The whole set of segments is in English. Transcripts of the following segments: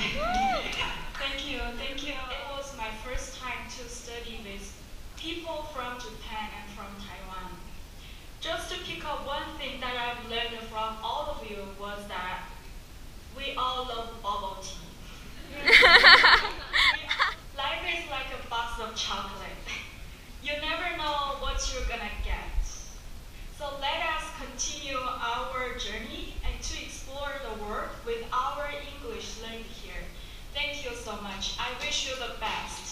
Thank you, thank you. It was my first time to study with people from Japan and from Taiwan. Just to pick up one thing that I've learned from all of you was that we all love bubble tea. Life is like a box of chocolate. You never know what you're gonna get. So let us continue our journey and to explore the world with our English learned here. Thank you so much. I wish you the best.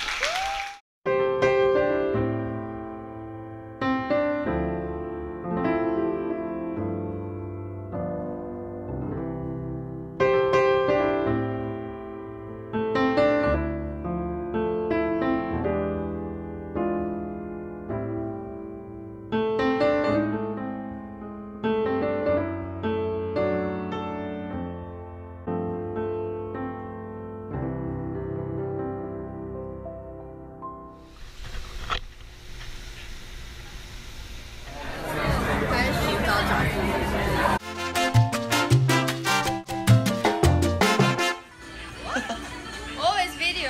Always video.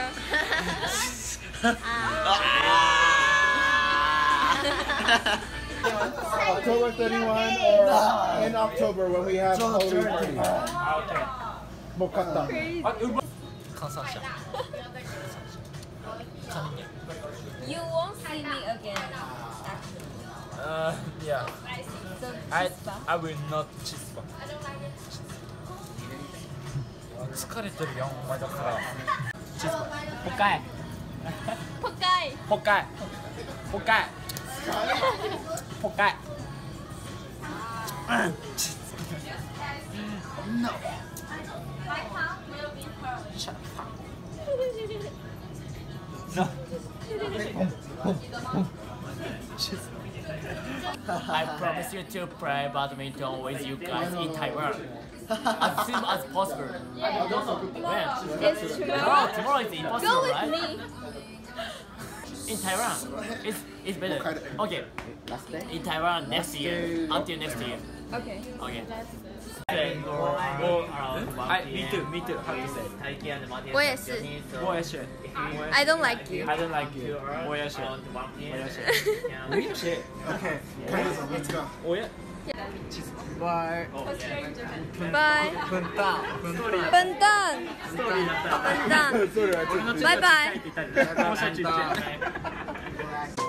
October 31 or in October when we have Holy Party. Okay. Mokata. You won't see me again. Yeah. So I will not chispa. 疲れてるやんお前だからチスパポカイポカイポカイポカイポカイNo I promise you to play badminton with you guys in Taiwan as soon as possible. When? It's No, tomorrow is impossible, Go with right? me. In Taiwan, it's better. Okay. Last day? In Taiwan next year, until next year. Okay. Okay. Me too. How to say? 我也是。 我也是。 I don't like you. I don't like you. 我也是。我也是。我也是。Okay. Let's go. 我也。Bye. Bye. 笨蛋。 笨蛋。笨蛋。拜拜。 我下去见。